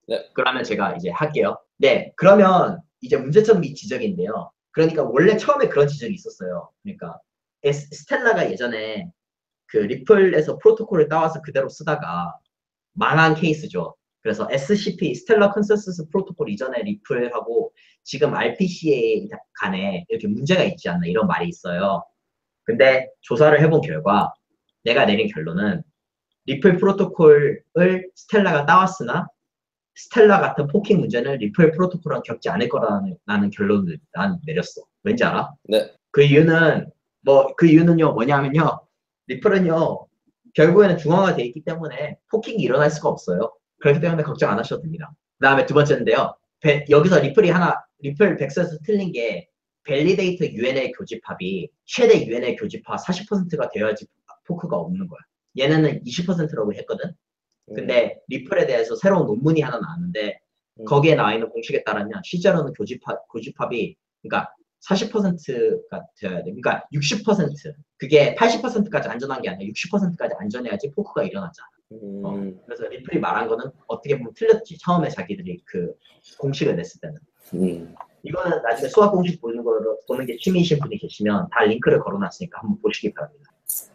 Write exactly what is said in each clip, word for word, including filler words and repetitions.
네. 그러면 제가 이제 할게요. 네, 그러면 이제 문제점이 지적인데요. 그러니까 원래 처음에 그런 지적이 있었어요. 그러니까 에스, 스텔라가 예전에 그 리플에서 프로토콜을 따와서 그대로 쓰다가 망한 케이스죠. 그래서 에스씨피, 스텔라 컨센서스 프로토콜 이전에 리플하고 지금 알피씨에이 간에 이렇게 문제가 있지 않나 이런 말이 있어요. 근데 조사를 해본 결과 내가 내린 결론은 리플 프로토콜을 스텔라가 따왔으나 스텔라 같은 포킹 문제는 리플 프로토콜은 겪지 않을 거라는 라는 결론을 난 내렸어. 왠지 알아? 네. 그 이유는 뭐 그 이유는요 뭐냐면요 리플은요 결국에는 중앙화돼 있기 때문에 포킹이 일어날 수가 없어요. 그렇기 때문에 걱정 안 하셔도 됩니다. 그 다음에 두 번째인데요. 배, 여기서 리플이 하나 리플 백스에서 틀린 게 밸리데이터 유엔엘 교집합이 최대 유엔엘 교집합 사십 퍼센트가 되어야지 포크가 없는 거야. 얘네는 이십 퍼센트라고 했거든. 근데 리플에 대해서 새로운 논문이 하나 나왔는데 음. 거기에 나와 있는 공식에 따르면 실제로는 교집합, 교집합이 그러니까 사십 퍼센트가 되어야 돼. 그러니까 육십 퍼센트 그게 팔십 퍼센트까지 안전한 게 아니라 육십 퍼센트까지 안전해야지 포크가 일어나잖아. 음. 어, 그래서 리플이 말한 거는 어떻게 보면 틀렸지. 처음에 자기들이 그 공식을 냈을 때는. 음. 이거는 나중에 수학 공식 보는 거로 보는 게 취미이신 분이 계시면 다 링크를 걸어놨으니까 한번 보시기 바랍니다.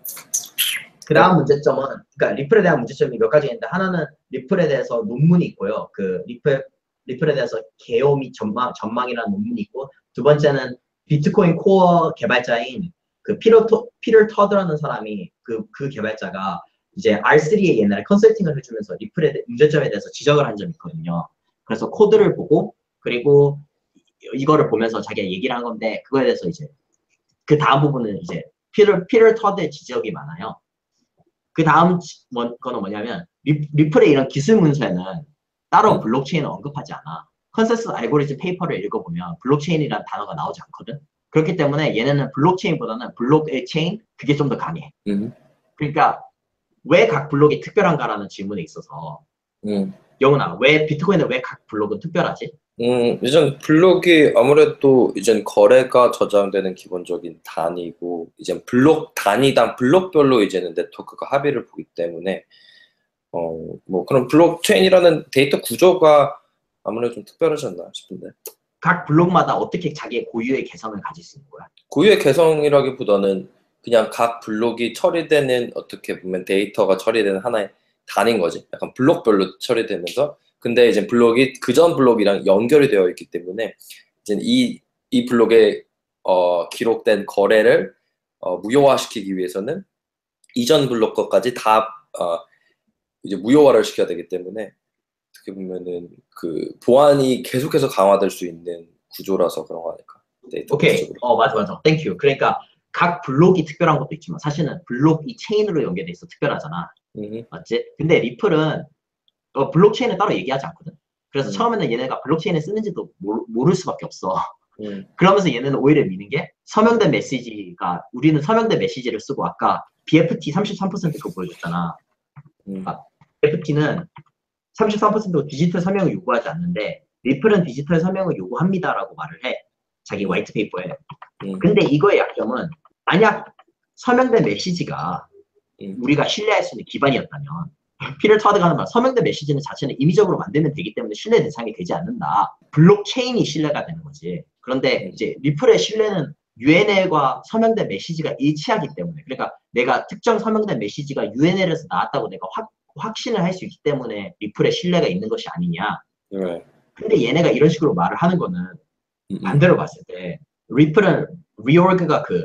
그 다음 문제점은, 그러니까 리플에 대한 문제점이 몇 가지 있는데, 하나는 리플에 대해서 논문이 있고요. 그 리플, 리플에 대해서 개요 및 전망, 전망이라는 논문이 있고, 두 번째는 비트코인 코어 개발자인 그 피터, 토, 피터 터드라는 사람이 그, 그 개발자가 이제 알 쓰리에 옛날에 컨설팅을 해주면서 리플의 대, 문제점에 대해서 지적을 한 적이 있거든요. 그래서 코드를 보고, 그리고 이거를 보면서 자기가 얘기를 한 건데, 그거에 대해서 이제 그 다음 부분은 이제 피터, 피터 터드의 지적이 많아요. 그 다음 거는 뭐냐면 리, 리플의 이런 기술 문서에는 따로 블록체인을 언급하지 않아. 컨센서스 알고리즘 페이퍼를 읽어보면 블록체인이라는 단어가 나오지 않거든. 그렇기 때문에 얘네는 블록체인보다는 블록체인 그게 좀 더 강해. 음. 그러니까 왜 각 블록이 특별한가라는 질문에 있어서 음. 영훈아, 왜 비트코인은 왜 각 블록은 특별하지? 음, 이젠 블록이 아무래도 이젠 거래가 저장되는 기본적인 단위고, 이젠 블록 단위당 블록별로 이제는 네트워크가 합의를 보기 때문에, 어, 뭐 그런 블록체인이라는 데이터 구조가 아무래도 좀 특별하지 않나 싶은데. 각 블록마다 어떻게 자기의 고유의 개성을 가질 수 있는 거야? 고유의 개성이라기보다는 그냥 각 블록이 처리되는, 어떻게 보면 데이터가 처리되는 하나의 단인 거지. 약간 블록별로 처리되면서, 근데 이제 블록이 그전 블록이랑 연결이 되어 있기 때문에 이제 이, 이 블록에 어, 기록된 거래를 어, 무효화시키기 위해서는 이전 블록 것까지 다 어, 이제 무효화를 시켜야 되기 때문에, 어떻게 보면은 그 보안이 계속해서 강화될 수 있는 구조라서 그런 거 아닐까. 데이터 오케이. 구조로. 어, 맞아, 맞아. 땡큐. 그러니까 각 블록이 특별한 것도 있지만 사실은 블록이 체인으로 연결돼 있어 특별하잖아. 음. 맞지? 근데 리플은 어, 블록체인을 따로 얘기하지 않거든. 그래서 음. 처음에는 얘네가 블록체인을 쓰는지도 모르, 모를 수밖에 없어. 음. 그러면서 얘네는 오히려 미는 게 서명된 메시지가, 우리는 서명된 메시지를 쓰고 아까 비에프티 삼십삼 퍼센트 그거 보여줬잖아. 음. 아, 비에프티는 삼십삼 퍼센트 디지털 서명을 요구하지 않는데 리플은 디지털 서명을 요구합니다라고 말을 해. 자기 음. 화이트 페이퍼에. 음. 근데 이거의 약점은 만약 서명된 메시지가 음. 우리가 신뢰할 수 있는 기반이었다면 피터 터드가 하는 말, 서명된 메시지는 자체는 임의적으로 만들면 되기 때문에 신뢰 대상이 되지 않는다. 블록체인이 신뢰가 되는 거지. 그런데 음. 이제 리플의 신뢰는 유엔엘과 서명된 메시지가 일치하기 때문에, 그러니까 내가 특정 서명된 메시지가 유엔엘에서 나왔다고 내가 확, 확신을 할 수 있기 때문에 리플의 신뢰가 있는 것이 아니냐. 네. 근데 얘네가 이런 식으로 말을 하는 거는 음. 반대로 봤을 때 리플은 리오그가 그,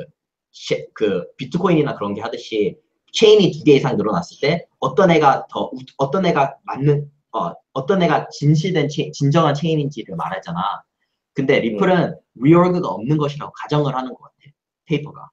그 비트코인이나 그런 게 하듯이 체인이 두 개 이상 늘어났을 때 어떤 애가 더 어떤 애가 맞는 어, 어떤 애가 진실된 체인, 진정한 체인인지를 말하잖아. 근데 리플은 리오그가 없는 것이라고 가정을 하는 것 같아. 페이퍼가.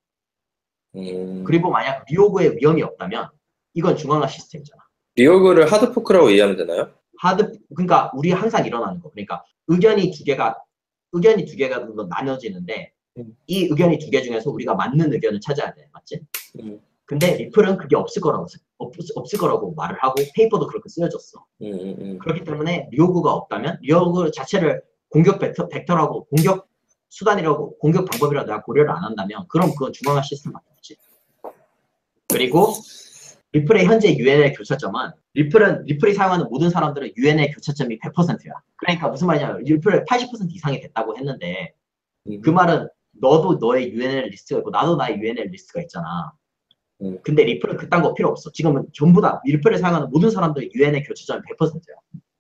음. 그리고 만약 리오그의 위험이 없다면 이건 중앙화 시스템이잖아. 리오그를 하드포크라고 이해하면 되나요? 하드 그러니까 우리 항상 일어나는 거. 그러니까 의견이 두 개가 의견이 두 개가 나눠지는데 음. 이 의견이 두 개 중에서 우리가 맞는 의견을 찾아야 돼. 맞지? 음. 근데 리플은 그게 없을 거라고 없, 없을 거라고 말을 하고 페이퍼도 그렇게 쓰여졌어. 음. 음. 그렇기 때문에 리오그가 없다면 리오그 자체를 공격 벡터, 벡터라고 공격 수단이라고 공격 방법이라고 내가 고려를 안 한다면 그럼 그건 중앙화 시스템밖에 없지. 그리고 리플의 현재 유엔엘 교차점은 리플은 리플이 사용하는 모든 사람들은 유엔엘 교차점이 백 퍼센트야. 그러니까 무슨 말이냐면 리플의 팔십 퍼센트 이상이 됐다고 했는데 음. 그 말은 너도 너의 유엔엘 리스트가 있고 나도 나의 유엔엘 리스트가 있잖아. 음. 근데 리플은 그딴 거 필요 없어. 지금은 전부 다 리플을 사용하는 모든 사람들의 유엔엘 교차점이 백 퍼센트야.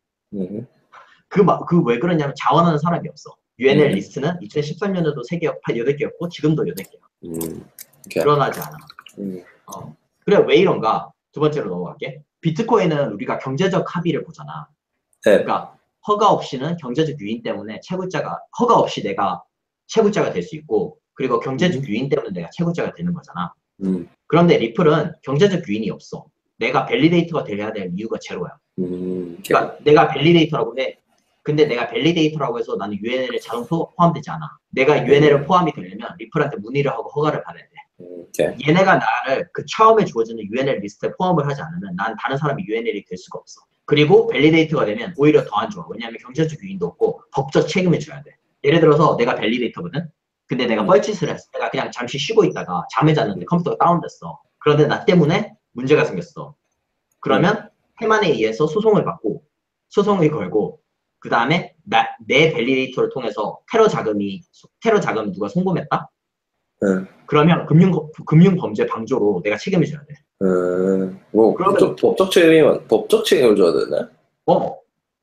음. 그 그 왜 그러냐면 자원하는 사람이 없어. 유엔엘 음. 리스트는 이천십삼 년에도 세 개, 여덟 개였고 지금도 여덟 개야. 음. 오케이. 늘어나지 않아. 음. 어. 그래 왜 이런가? 두 번째로 넘어갈게. 비트코인은 우리가 경제적 합의를 보잖아. 네. 그러니까 허가 없이는 경제적 유인 때문에 채굴자가 허가 없이 내가 채굴자가 될 수 있고 그리고 경제적 음. 유인 때문에 내가 채굴자가 되는 거잖아. 음. 그런데 리플은 경제적 유인이 없어. 내가 밸리데이터가 돼야 될 이유가 제로야. 음. 오케이. 그러니까 내가 밸리데이터라고 해. 근데 내가 밸리데이터라고 해서 나는 유엔엘에 자동 포함되지 않아. 내가 유엔엘에 포함이 되려면 리플한테 문의를 하고 허가를 받아야 돼. 음. 오케이. 얘네가 나를 그 처음에 주어지는 유엔엘 리스트에 포함을 하지 않으면 난 다른 사람이 유엔엘이 될 수가 없어. 그리고 밸리데이터가 되면 오히려 더 안 좋아. 왜냐하면 경제적 유인도 없고 법적 책임을 져야 돼. 예를 들어서 내가 밸리데이터거든. 근데 내가 음. 뻘짓을 했어. 내가 그냥 잠시 쉬고 있다가 잠에 잤는데 컴퓨터가 다운됐어. 그런데 나 때문에 문제가 생겼어. 그러면 테만에 의해서 소송을 받고 소송을 걸고 그 다음에 내 밸리데이터를 통해서 테러 자금이 테러 자금 누가 송금했다? 음. 그러면 금융 금융 범죄 방조로 내가 책임을 져야 돼. 음. 뭐 그러면- 법적, 법적 책임이 법적 책임을 져야 되네. 어,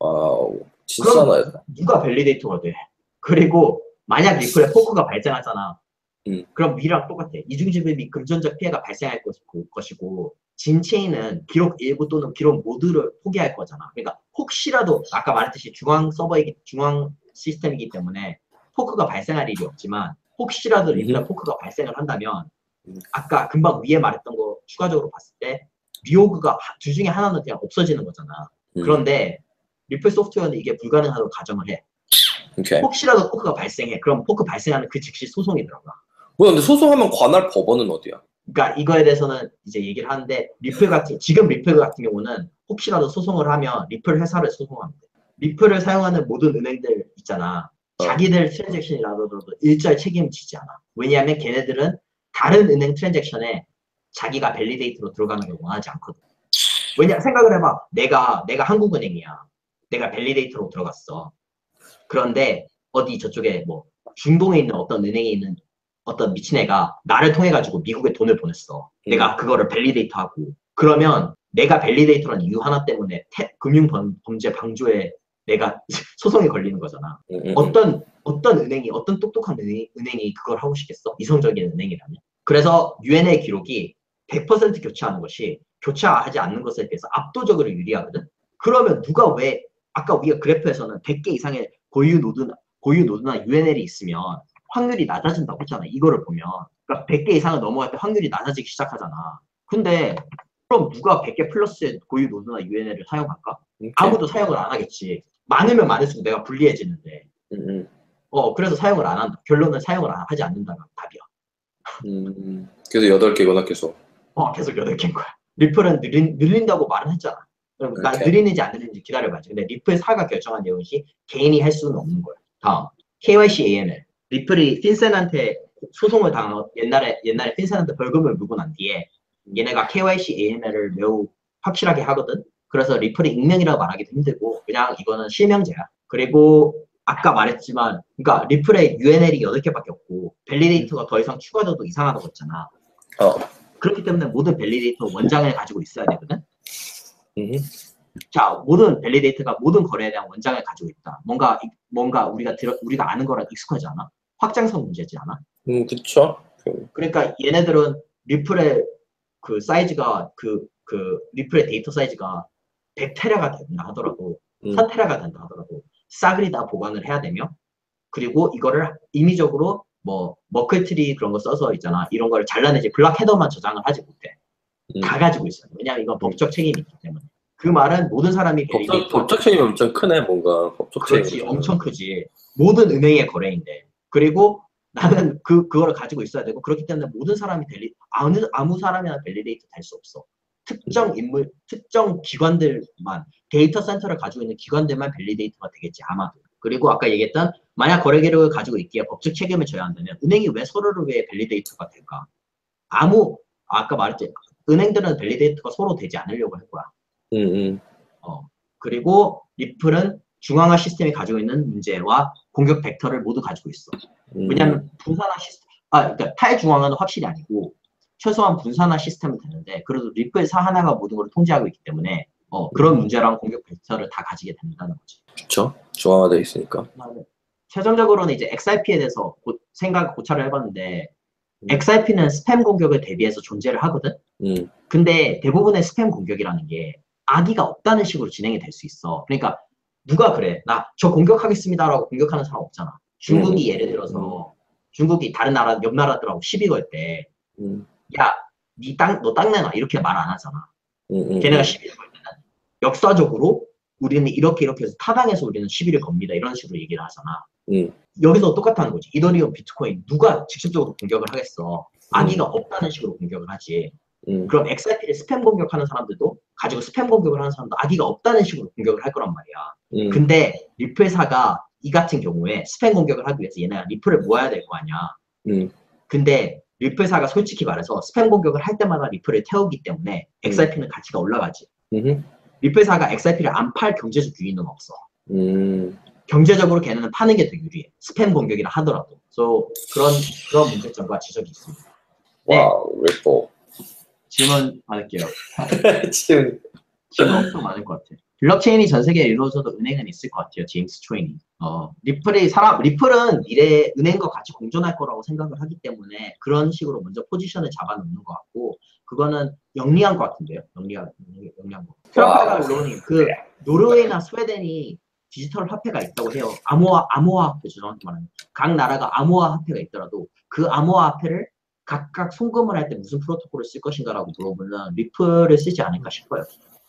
와우. 진짜 그럼- 나이다. 누가 밸리데이터가 돼? 그리고 만약 리플에 포크가 발생하잖아. 음. 그럼 미랑 똑같아. 이중지배 및 금전적 피해가 발생할 것이고, 것이고 진체인은 기록 일부 또는 기록 모두를 포기할 거잖아. 그러니까 혹시라도 아까 말했듯이 중앙 서버이기 중앙 시스템이기 때문에 포크가 발생할 일이 없지만 혹시라도 리플에 음. 포크가 발생을 한다면 음. 아까 금방 위에 말했던 거 추가적으로 봤을 때 리오그가 둘 중에 하나는 그냥 없어지는 거잖아. 음. 그런데 리플 소프트웨어는 이게 불가능하다고 가정을 해. 오케이. 혹시라도 포크가 발생해. 그럼 포크 발생하는 그 즉시 소송이 들어가. 뭐 근데 소송하면 관할 법원은 어디야? 그러니까 이거에 대해서는 이제 얘기를 하는데 리플 같은 지금 리플 같은 경우는 혹시라도 소송을 하면 리플 회사를 소송하면 돼. 리플을 사용하는 모든 은행들 있잖아. 어. 자기들 트랜잭션이라도 일절 책임지지 않아. 왜냐하면 걔네들은 다른 은행 트랜잭션에 자기가 밸리데이터로 들어가는 걸 원하지 않거든. 왜냐 생각을 해봐. 내가 내가 한국은행이야. 내가 밸리데이터로 들어갔어. 그런데 어디 저쪽에 뭐 중동에 있는 어떤 은행에 있는 어떤 미친 애가 나를 통해 가지고 미국에 돈을 보냈어. 음. 내가 그거를 밸리데이터하고 그러면 내가 밸리데이터라는 이유 하나 때문에 태, 금융 범, 범죄 방조에 내가 소송이 걸리는 거잖아. 음, 음, 어떤 어떤 은행이 어떤 똑똑한 은행, 은행이 그걸 하고 싶겠어? 이성적인 은행이라면. 그래서 유엔의 기록이 백 퍼센트 교체하는 것이 교체하지 않는 것에 비해서 압도적으로 유리하거든. 그러면 누가 왜 아까 우리가 그래프에서는 백 개 이상의 고유 노드나 고유 노드나 유엔엘이 있으면 확률이 낮아진다고 했잖아. 이거를 보면. 그러니까 백 개 이상을 넘어갈 때 확률이 낮아지기 시작하잖아. 근데 그럼 누가 백 개 플러스의 고유 노드나 유엔엘을 사용할까? 오케이. 아무도 사용을 안 하겠지. 많으면 많을수록 내가 불리해지는데. 음, 음. 어, 그래서 사용을 안 한다. 결론은 사용을 안- 하지 않는다가 답이야. 음. 그래서 여덟 개거나 계속. 어, 계속 여덟 개인 거야. 리플은 늘린, 늘린다고 말은 했잖아. 그러니까 오케이. 늘리는지 안 늘리는지 기다려봐야지. 근데 리플 사가 결정한 내용이 개인이 할 수는 없는 거야. 다음. 케이와이씨 에이엠엘. 리플이 핀센한테 소송을 당한, 옛날에, 옛날에 핀센한테 벌금을 물고 난 뒤에 얘네가 케이와이씨 에이엠엘을 매우 확실하게 하거든. 그래서 리플이 익명이라고 말하기도 힘들고 그냥 이거는 실명제야. 그리고 아까 말했지만 그러니까 리플에 유엔엘이 여덟 개밖에 없고 밸리데이터가 더 이상 추가돼도 이상하다고 했잖아. 어. 그렇기 때문에 모든 밸리데이터 원장을 가지고 있어야 되거든. 음. 자, 모든 밸리데이터가 모든 거래에 대한 원장을 가지고 있다. 뭔가 뭔가 우리가 들어, 우리가 아는 거랑 익숙하지 않아? 확장성 문제지 않아? 음, 그쵸. 그러니까 얘네들은 리플의 그 사이즈가 그, 그 리플의 데이터 사이즈가 백 테라가 된다 하더라도 음. 천 테라가 된다 하더라도 싸그리 다 보관을 해야 되며 그리고 이거를 임의적으로 뭐 머클트리 그런 거 써서 있잖아. 이런 거를 잘라내지 블락 헤더만 저장을 하지 못해. 음. 다 가지고 있어요. 왜냐하면 이건 법적 책임이 있기 때문에. 그 말은 모든 사람이 법적, 밸리데이터 법적 책임이 엄청 크네, 뭔가. 법적 그렇지 책임이. 엄청 크지. 모든 은행의 거래인데. 그리고 나는 그 그거를 가지고 있어야 되고 그렇기 때문에 모든 사람이 밸리 아무 아무 사람이나 밸리데이터 될 수 없어. 특정 인물, 특정 기관들만 데이터 센터를 가지고 있는 기관들만 밸리데이터가 되겠지 아마도. 그리고 아까 얘기했던 만약 거래 기록을 가지고 있기에 법적 책임을 져야 한다면 은행이 왜 서로를 위해 밸리데이터가 될까? 아무 아까 말했지 은행들은 밸리데이터가 서로 되지 않으려고 할 거야. 음, 음. 어, 그리고 리플은 중앙화 시스템이 가지고 있는 문제와 공격 벡터를 모두 가지고 있어. 왜냐하면 분산화 시스템, 아, 그러니까 탈중앙화는 확실히 아니고 최소한 분산화 시스템은 되는데 그래도 리플사 하나가 모든 걸 통제하고 있기 때문에 어, 그런 음. 문제랑 공격 벡터를 다 가지게 된다는 거지. 그쵸. 중앙화되어 있으니까. 최종적으로는 이제 엑스아이피에 대해서 고, 생각 고찰을 해봤는데 음. 엑스아이피는 스팸 공격을 대비해서 존재를 하거든. 음. 근데 대부분의 스팸 공격이라는 게 악의가 없다는 식으로 진행이 될 수 있어. 그러니까 누가 그래? 나 저 공격하겠습니다라고 공격하는 사람 없잖아. 중국이 음. 예를 들어서 중국이 다른 나라 옆 나라들하고 시비 걸 때 음. 야, 니 땅, 너 땅 내놔 이렇게 말 안 하잖아. 음. 음. 걔네가 시비를 걸 때는 역사적으로 우리는 이렇게 이렇게 해서 타당해서 우리는 시비를 겁니다. 이런 식으로 얘기를 하잖아. 음. 여기서 똑같다는 거지. 이더리움, 비트코인 누가 직접적으로 공격을 하겠어. 악의가 음. 없다는 식으로 공격을 하지. 음. 그럼 엑스아이피를 스팸 공격하는 사람들도 가지고 스팸 공격을 하는 사람도 악의가 없다는 식으로 공격을 할 거란 말이야. 음. 근데 리플사가 이 같은 경우에 스팸 공격을 하기 위해서 얘네가 리플을 모아야 될 거 아니야. 음. 근데 리플사가 솔직히 말해서 스팸 공격을 할 때마다 리플을 태우기 때문에 엑스아이피는 가치가 올라가지. 음. 리플사가 엑스아이피를 안 팔 경제적 유인은 없어. 음. 경제적으로 걔네는 파는 게 더 유리해. 스팸 공격이라 하더라도. So, 그런, 그런 문제점과 지적이 있습니다. 네. 와우, 리플. 질문 받을게요. 지금 질문 엄청 많을 것 같아. 블록체인이 전 세계에 이루어져도 은행은 있을 것 같아요. 제임스 초이니. 어, 리플이 사람, 리플은 미래 은행과 같이 공존할 거라고 생각을 하기 때문에 그런 식으로 먼저 포지션을 잡아놓는 것 같고, 그거는 영리한 것 같은데요. 영리한, 영리한 거. 트라팔갈 로님, 그 노르웨이나 스웨덴이 디지털 화폐가 있다고 해요. 암호화, 암호화 화폐, 정확히 말하면. 각 나라가 암호화 화폐가 있더라도 그 암호화 화폐를 각각 송금을 할 때 무슨 프로토콜을 쓸 것인가라고 물어보면 리플을 쓰지 않을까 싶어요.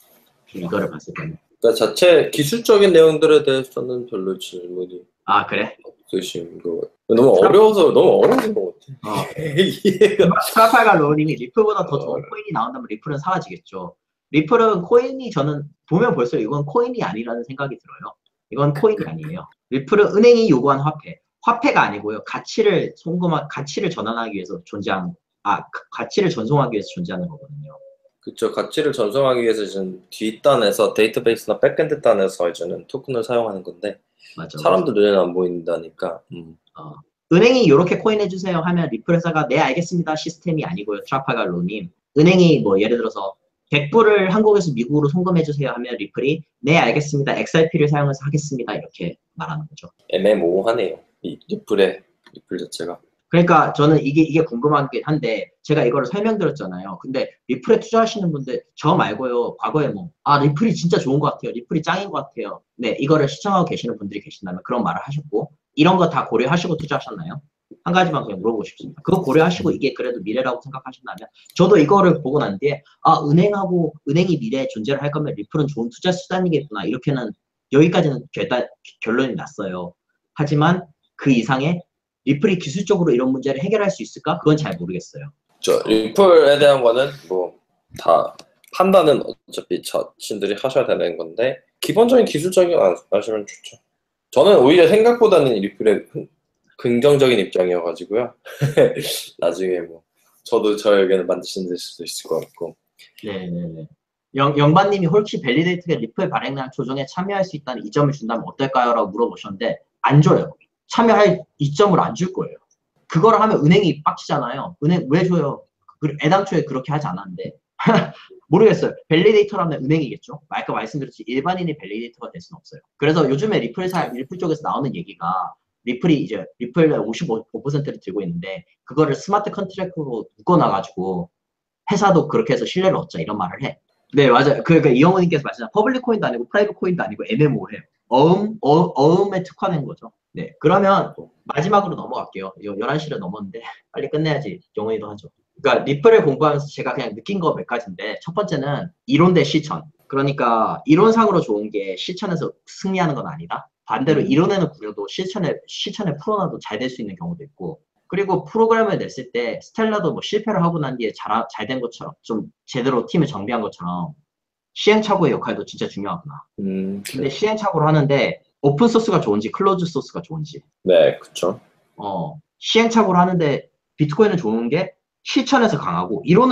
이거를 봤을 때는. 그러니까 자체 기술적인 내용들에 대해서는 별로 질문이 아 그래? 없으신 거 같아요. 너무 어려워서 너무 어려운 것 같아. 어. 이해가. 트라팔갈 로님이 리플보다 더 좋은 코인이 나온다면 리플은 사라지겠죠. 리플은 코인이 저는 보면 볼수록 이건 코인이 아니라는 생각이 들어요. 이건 코인이 아니에요. 리플은 은행이 요구한 화폐. 화폐가 아니고요. 가치를 송금한, 가치를 전환하기 위해서 존재하는, 아, 가치를 전송하기 위해서 존재하는 거거든요. 그렇죠. 가치를 전송하기 위해서 이제 뒷단에서 데이터베이스나 백엔드 단에서 이제는 토큰을 사용하는 건데 맞죠, 사람들 눈에는 안 보인다니까. 음. 어. 은행이 이렇게 코인 해주세요 하면 리플 회사가 네 알겠습니다 시스템이 아니고요. 트라팔갈 로님. 은행이 뭐 예를 들어서 백 불을 한국에서 미국으로 송금해주세요 하면 리플이 네 알겠습니다. 엑스알피를 사용해서 하겠습니다. 이렇게 말하는 거죠. 애매모호하네요. 이 리플의 리플 자체가. 그러니까 저는 이게 이게 궁금하긴 한데 제가 이거를 설명드렸잖아요. 근데 리플에 투자하시는 분들 저 말고요. 과거에 뭐 아 리플이 진짜 좋은 것 같아요. 리플이 짱인 것 같아요. 네 이거를 시청하고 계시는 분들이 계신다면 그런 말을 하셨고 이런 거 다 고려하시고 투자하셨나요? 한 가지만 그냥 물어보고 싶습니다. 그거 고려하시고 이게 그래도 미래라고 생각하신다면 저도 이거를 보고 난 뒤에 아 은행하고 은행이 미래에 존재를 할 거면 리플은 좋은 투자 수단이겠구나 이렇게는 여기까지는 결단, 결론이 났어요. 하지만 그 이상의 리플이 기술적으로 이런 문제를 해결할 수 있을까? 그건 잘 모르겠어요. 저 리플에 대한 거는 뭐 다 판단은 어차피 자신들이 하셔야 되는 건데 기본적인 기술적인 거 아시면 좋죠. 저는 오히려 생각보다는 리플에 긍정적인 입장이어가지고요. 나중에 뭐 저도 저의 의견을 만드실 수도 있을 것 같고. 네네네. 영, 영반님이 혹시 밸리데이트가 리플 발행량 조정에 참여할 수 있다는 이점을 준다면 어떨까요? 라고 물어보셨는데 안 줘요. 참여할 이점을 안 줄 거예요. 그걸 하면 은행이 빡치잖아요. 은행 왜 줘요? 애당초에 그렇게 하지 않았는데. 모르겠어요. 밸리데이터라면 은행이겠죠. 아까 말씀드렸듯이 일반인이 밸리데이터가 될 수는 없어요. 그래서 요즘에 리플 사, 리플 쪽에서 나오는 얘기가 리플이 이제 리플의 오십오 퍼센트를 들고 있는데 그거를 스마트 컨트랙트로 묶어놔가지고 회사도 그렇게 해서 신뢰를 얻자 이런 말을 해. 네 맞아요. 그러니까 이영호님께서 말씀하신 퍼블릭 코인도 아니고 프라이빗 코인도 아니고 애매모호해요. 어음, 어, 어음에 특화된 거죠. 네 그러면 마지막으로 넘어갈게요. 열한 시를 넘었는데 빨리 끝내야지 영원히도 하죠. 그러니까 리플을 공부하면서 제가 그냥 느낀 거 몇 가지인데 첫 번째는 이론 대 실천. 그러니까 이론상으로 좋은 게 실천에서 승리하는 건 아니다. 반대로 이론에는 구려도 실천에 실천에 풀어놔도 잘 될 수 있는 경우도 있고. 그리고 프로그램을 냈을 때 스텔라도 뭐 실패를 하고 난 뒤에 잘 잘 된 것처럼 좀 제대로 팀을 정비한 것처럼 시행착오의 역할도 진짜 중요하구나. 음, 근데 시행착오를 하는데 오픈 소스가 좋은지 클로즈 소스가 좋은지. 네, 그렇죠. 어 시행착오를 하는데 비트코인은 좋은 게 실천에서 강하고 이론은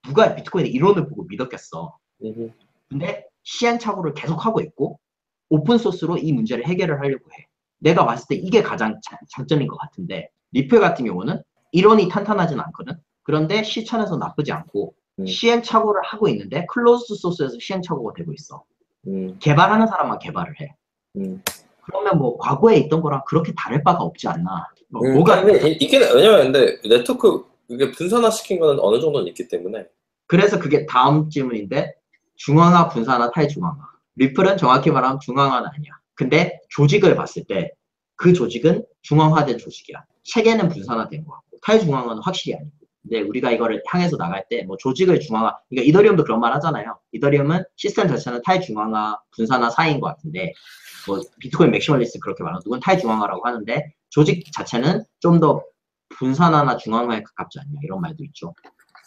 누가 비트코인의 이론을 보고 믿었겠어. 음. 근데 시행착오를 계속하고 있고 오픈소스로 이 문제를 해결을 하려고 해. 내가 봤을 때 이게 가장 자, 장점인 것 같은데 리플 같은 경우는 이론이 탄탄하진 않거든. 그런데 시천에서 나쁘지 않고 음. 시행착오를 하고 있는데 클로즈드 소스에서 시행착오가 되고 있어. 음. 개발하는 사람만 개발을 해. 음. 그러면 뭐 과거에 있던 거랑 그렇게 다를 바가 없지 않나. 뭐 음, 뭐가 근데 이- 이게 왜냐면 근데 네트워크 이게 분산화 시킨 거는 어느 정도는 있기 때문에. 그래서 그게 다음 질문인데 중앙화, 분산화, 탈중앙화. 리플은 정확히 말하면 중앙화는 아니야. 근데 조직을 봤을 때 그 조직은 중앙화된 조직이야. 체계는 분산화된 것 같고 탈중앙화는 확실히 아니고. 근데 우리가 이거를 향해서 나갈 때 뭐 조직을 중앙화, 그러니까 이더리움도 그런 말 하잖아요. 이더리움은 시스템 자체는 탈중앙화, 분산화 사이인 것 같은데 뭐 비트코인 맥시멀리스트 그렇게 말하고 누군 탈중앙화라고 하는데 조직 자체는 좀 더 분산화나 중앙화에 가깝지 않냐 이런 말도 있죠.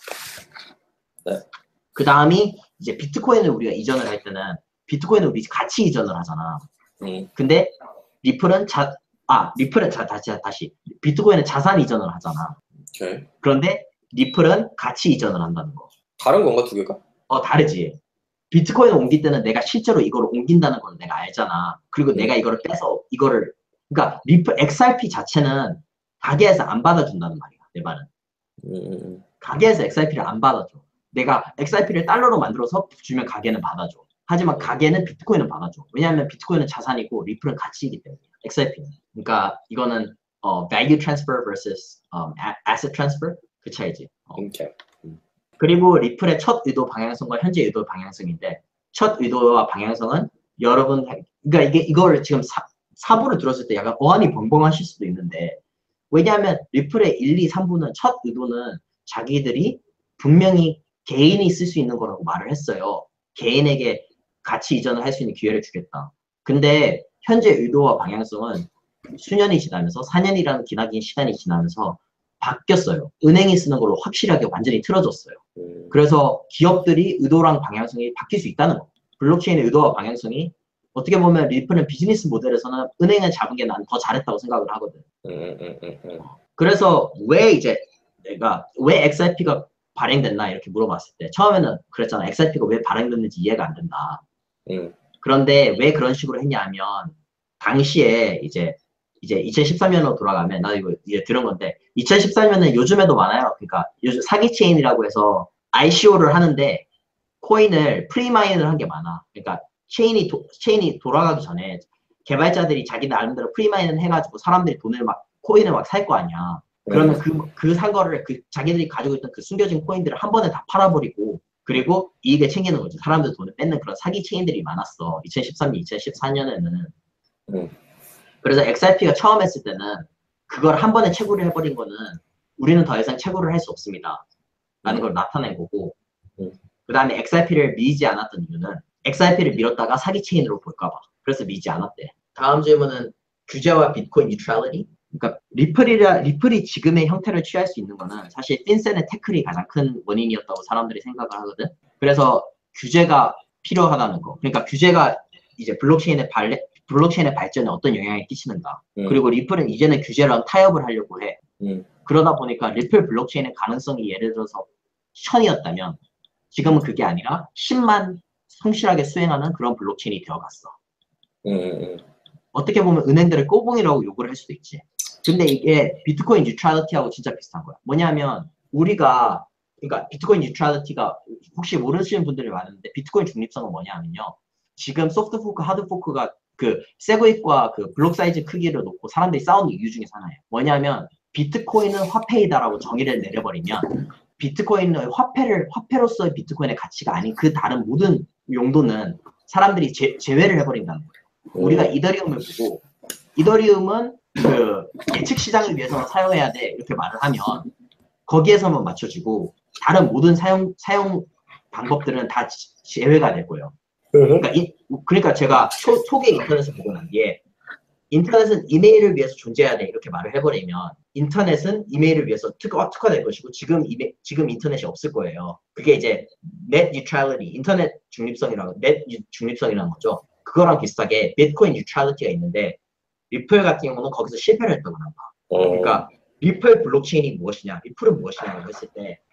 네. 그 다음이 이제 비트코인을 우리가 이전을 할 때는 비트코인을 우리 같이 이전을 하잖아. 음. 근데 리플은 자, 아 리플은 자, 다시 다시 비트코인은 자산 이전을 하잖아. 오케이. 그런데 리플은 가치 이전을 한다는 거. 다른 건가 두 개가? 어 다르지. 비트코인을 옮길 때는 내가 실제로 이거를 옮긴다는 걸 내가 알잖아. 그리고 음. 내가 이거를 빼서 이거를 그러니까 리플 엑스알피 자체는 가게에서 안 받아준다는 말이야. 내 말은. 음. 음. 가게에서 엑스알피를 안 받아줘. 내가 엑스알피를 달러로 만들어서 주면 가게는 받아줘. 하지만 가게는 비트코인은 받아줘. 왜냐하면 비트코인은 자산이고 리플은 가치이기 때문에. 엑스알피는. 그러니까 이거는 어, value transfer versus um, asset transfer 그 차이지. 어. 오케이. 그리고 리플의 첫 의도 방향성과 현재 의도 방향성인데 첫 의도와 방향성은 여러분 그러니까 이게 이걸 지금 사, 사부를 들었을 때 약간 어안이 벙벙하실 수도 있는데 왜냐하면 리플의 일, 이, 삼부는 첫 의도는 자기들이 분명히 개인이 쓸 수 있는 거라고 말을 했어요. 개인에게 가치 이전을 할 수 있는 기회를 주겠다. 근데 현재 의도와 방향성은 수년이 지나면서 사 년이라는 기나긴 시간이 지나면서 바뀌었어요. 은행이 쓰는 걸로 확실하게 완전히 틀어졌어요. 음. 그래서 기업들이 의도랑 방향성이 바뀔 수 있다는 거. 블록체인의 의도와 방향성이 어떻게 보면 리플은 비즈니스 모델에서는 은행을 잡은 게 난 더 잘했다고 생각을 하거든. 음. 음. 음. 음. 그래서 왜 이제 내가 왜 엑스알피가 발행됐나 이렇게 물어봤을 때 처음에는 그랬잖아. 엑스알피가 왜 발행됐는지 이해가 안 된다. 음. 그런데 왜 그런 식으로 했냐 하면 당시에 이제 이제 이천십삼 년으로 돌아가면 나 이거 이제 들은 건데 이천십삼 년은 요즘에도 많아요. 그러니까 요즘 사기 체인이라고 해서 아이씨오를 하는데 코인을 프리마인을 한 게 많아. 그러니까 체인이 도, 체인이 돌아가기 전에 개발자들이 자기 나름대로 프리마인을 해가지고 사람들이 돈을 막 코인을 막 살 거 아니야. 그러면 그 그 산 거를 그 자기들이 가지고 있던 그 숨겨진 코인들을 한 번에 다 팔아버리고 그리고 이익을 챙기는 거지. 사람들 돈을 뺏는 그런 사기 체인들이 많았어. 이천십삼 년, 이천십사 년에는. 음. 그래서 엑스알피가 처음 했을 때는 그걸 한 번에 채굴을 해버린 거는 우리는 더 이상 채굴을 할 수 없습니다. 라는 음. 걸 나타낸 거고 음. 그 다음에 엑스알피를 미지 않았던 이유는 엑스알피를 밀었다가 사기 체인으로 볼까봐. 그래서 미지 않았대. 다음 질문은 규제와 비트코인 뉴트럴리티. 그러니까 리플이라 리플이 지금의 형태를 취할 수 있는 거는 사실 핀셋의 태클이 가장 큰 원인이었다고 사람들이 생각을 하거든. 그래서 규제가 필요하다는 거. 그러니까 규제가 이제 블록체인의 발레, 블록체인의 발전에 어떤 영향을 끼치는가. 음. 그리고 리플은 이제는 규제랑 타협을 하려고 해. 음. 그러다 보니까 리플 블록체인의 가능성이 예를 들어서 천이었다면 지금은 그게 아니라 십만 성실하게 수행하는 그런 블록체인이 되어갔어. 음. 음. 어떻게 보면 은행들을 꼬붕이라고 욕을 할 수도 있지. 근데 이게 비트코인 뉴트럴리티하고 진짜 비슷한 거야. 뭐냐면 우리가 그러니까 비트코인 뉴트럴리티가 혹시 모르시는 분들이 많은데 비트코인 중립성은 뭐냐면요. 지금 소프트 포크, 하드 포크가 그 세그윗과 그 블록 사이즈 크기를 놓고 사람들이 싸우는 이유 중에 하나예요. 뭐냐면 비트코인은 화폐이다라고 정의를 내려버리면 비트코인은 화폐를 화폐로서의 비트코인의 가치가 아닌 그 다른 모든 용도는 사람들이 제, 제외를 해버린다는 거예요. 우리가 이더리움을 보고 이더리움은 그 예측 시장을 위해서만 사용해야 돼 이렇게 말을 하면 거기에서만 맞춰지고 다른 모든 사용 사용 방법들은 다 제외가 될 거예요. 그러니까, 이, 그러니까 제가 초, 초기에 인터넷을 보고 난 뒤에 인터넷은 이메일을 위해서 존재해야 돼 이렇게 말을 해버리면 인터넷은 이메일을 위해서 특화, 특화될 것이고 지금 이메, 지금 인터넷이 없을 거예요. 그게 이제 net neutrality, 인터넷 중립성이라고 net 중립성이라는 거죠. 그거랑 비슷하게 비트코인 뉴트럴리티가 있는데 리플 같은 경우는 거기서 실패를 했다고 한다. 그러니까 리플 블록체인이 무엇이냐, 리플은 무엇이냐고 했을 때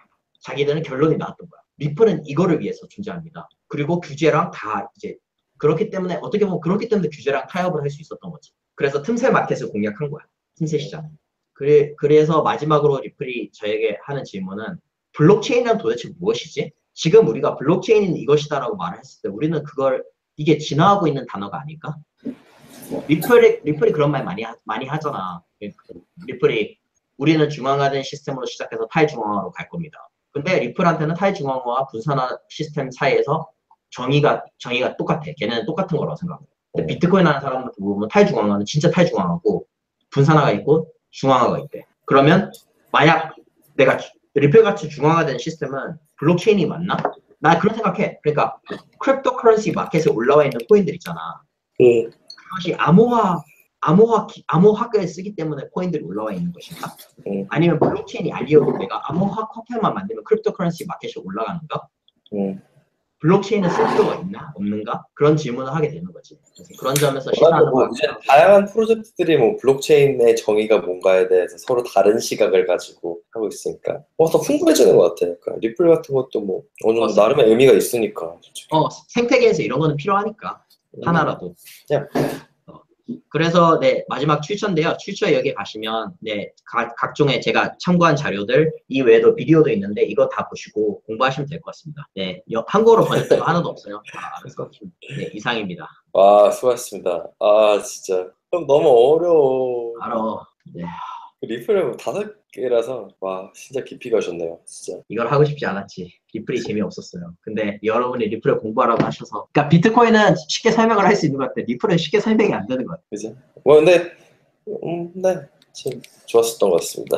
자기들은 결론이 나왔던 거야. 리플은 이거를 위해서 존재합니다. 그리고 규제랑 다 이제 그렇기 때문에 어떻게 보면 그렇기 때문에 규제랑 타협을 할 수 있었던 거지. 그래서 틈새 마켓을 공략한 거야. 틈새 시장. 그래, 그래서 마지막으로 리플이 저에게 하는 질문은 블록체인은 도대체 무엇이지? 지금 우리가 블록체인은 이것이다라고 말을 했을 때 우리는 그걸 이게 진화하고 있는 단어가 아닐까? 리플이, 리플이 그런 말 많이, 하, 많이 하잖아. 리플이 우리는 중앙화된 시스템으로 시작해서 탈중앙화로 갈 겁니다. 근데 리플한테는 탈중앙화와 분산화 시스템 사이에서 정의가, 정의가 똑같아. 걔네는 똑같은 거라고 생각해. 근데 비트코인 하는 사람한테 보면 탈중앙화는 진짜 탈중앙화고 분산화가 있고 중앙화가 있대. 그러면 만약 내가 리플같이 중앙화된 시스템은 블록체인이 맞나? 나 그런 생각해. 그러니까 크립토 커런시 마켓에 올라와 있는 코인들 있잖아. 음. 그것이 암호화, 암호화, 암호화를 쓰기 때문에 코인들이 올라와 있는 것인가? 음. 아니면 블록체인이 아니어도 내가 암호화 커플만 만들면 크립토 커런시 마켓이 올라가는가? 음. 블록체인을 쓸 필요가 있나? 없는가? 그런 질문을 하게 되는 거지. 그래서 그런 점에서 맞아, 시사하는 뭐 거 이제 다양한 프로젝트들이 뭐 블록체인의 정의가 뭔가에 대해서 서로 다른 시각을 가지고 하고 있으니까 어, 더 풍부해지는 것 같아. 그러니까 리플 같은 것도 뭐 어느 정도 어, 나름의 의미가 있으니까. 솔직히. 어, 생태계에서 이런 거는 필요하니까. 하나라도. 야. 어. 그래서 네 마지막 출처인데요. 출처 여기 가시면 네 각, 각종의 제가 참고한 자료들 이 외에도 비디오도 있는데 이거 다 보시고 공부하시면 될 것 같습니다. 네 여, 한국어로 번역된 거 하나도 없어요. 아, 그래서 네 이상입니다. 아, 수고하셨습니다. 아, 진짜 형 너무 어려워. 알아. 네. 리플을 뭐 다섯 개라서 와 진짜 깊이 가셨네요. 진짜. 이걸 하고 싶지 않았지. 리플이 재미없었어요. 근데 여러분이 리플을 공부하라고 하셔서 그러니까 비트코인은 쉽게 설명을 할 수 있는 것 같아. 리플은 쉽게 설명이 안 되는 것 같아. 그죠? 뭐 근데 음, 네, 참 좋았었던 것 같습니다.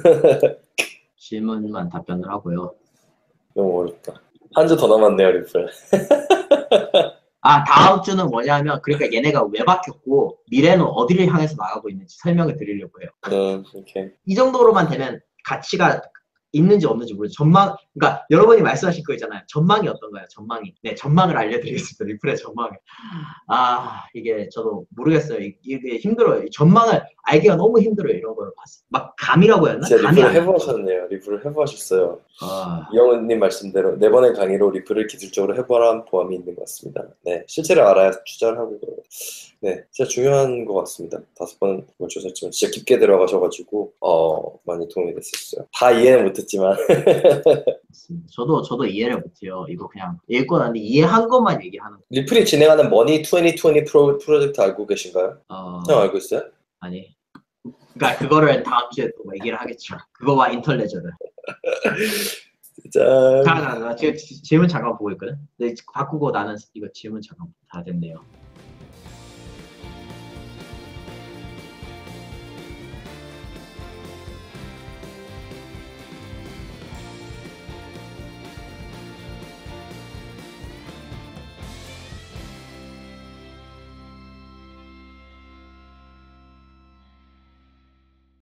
질문만 답변을 하고요. 너무 어렵다. 한 주 더 남았네요, 리플. 아, 다음 주는 뭐냐면, 그러니까 얘네가 왜 바뀌었고, 미래는 어디를 향해서 나가고 있는지 설명을 드리려고 해요. 음, 오케이. 이 정도로만 되면 가치가 있는지 없는지 모르죠. 전망, 그러니까 여러분이 말씀하신 거 있잖아요. 전망이 어떤가요? 전망이. 네, 전망을 알려드리겠습니다. 리플의 전망을. 아, 이게 저도 모르겠어요. 이게 힘들어요. 전망을 알기가 너무 힘들어요. 이런 걸 봤어요. 막 감이라고 했나? 진짜 감이 리플을 안 해보셨네요. 리플을 해보셨어요. 아, 이영은님 말씀대로 네 번의 강의로 리플을 기술적으로 해보란 보람이 있는 것 같습니다. 네, 실체를 알아야 투자를 하고 네, 진짜 중요한 것 같습니다. 다섯 번 걸쳐서지만 진짜 깊게 들어가셔가지고 어 많이 도움이 됐었어요. 다 이해는 못했지만 저도 저도 이해를 못해요. 이거 그냥 읽고 나는데 이해한 것만 얘기하는 거. 리플이 진행하는 머니 이천이십 프로, 프로젝트 알고 계신가요? 어, 형 알고 있어요? 아니. 그러니까 그거를 다음 주에 또 얘기를 하겠죠. 그거와 인터레저를. 짠. 자, 자, 자, 지금 질문 잠깐 보고 있거든. 근데 바꾸고 나는 이거 질문 잠깐 다 됐네요.